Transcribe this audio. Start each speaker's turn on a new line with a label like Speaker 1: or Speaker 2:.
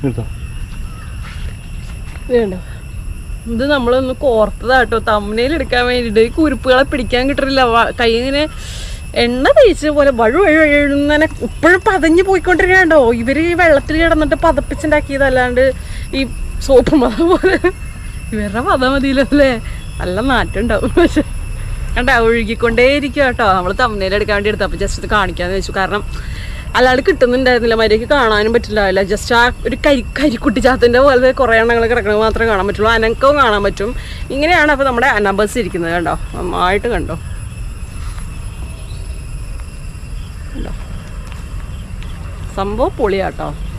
Speaker 1: വേണ്ട, ഇത് നമ്മളൊന്ന് കോർത്തതാട്ടോ തമ്മനയിൽ എടുക്കാൻ വേണ്ടിയിട്ട്. ഈ കുരുപ്പുകളെ പിടിക്കാൻ കിട്ടില്ല. കൈ ഇങ്ങനെ എണ്ണ തേച്ച പോലെ വഴുവഴുവഴുന്നനെ ഇപ്പോഴും പതഞ്ഞ് പോയിക്കൊണ്ടിരിക്കണ്ടോ. ഇവര് ഈ വെള്ളത്തിൽ കിടന്നിട്ട് പതപ്പിച്ചുണ്ടാക്കിയതല്ലാണ്ട് ഈ സോപ്പ് മത പോലെ ഇവരുടെ പത മതിയല്ലോ അല്ലേ. നല്ല നാറ്റം ഉണ്ടാവും. പക്ഷെ കണ്ടാ ഒഴുകിക്കൊണ്ടേ ഇരിക്കും കേട്ടോ. നമ്മൾ തമ്മനയിൽ എടുക്കാൻ വേണ്ടി എടുത്തപ്പോൾ ജസ്റ്റ് ഇത് കാണിക്കാന്ന് വെച്ചു. കാരണം അല്ലാണ്ട് കിട്ടുന്നുണ്ടായിരുന്നില്ല, മര്യാദയ്ക്ക് കാണാനും പറ്റില്ല. ജസ്റ്റ് ആ ഒരു കരിക്കുട്ടി ചാത്തിൻ്റെ പോലത്തെ കുറേ എണ്ണങ്ങൾ കിടക്കണത് മാത്രമേ കാണാൻ പറ്റുള്ളൂ. അനക്കവും കാണാൻ പറ്റും. ഇങ്ങനെയാണ് അപ്പോൾ നമ്മുടെ അനബസ് ഇരിക്കുന്നത്. കണ്ടോ, നന്നായിട്ട് കണ്ടോ. സംഭവം പൊളിയാട്ടോ.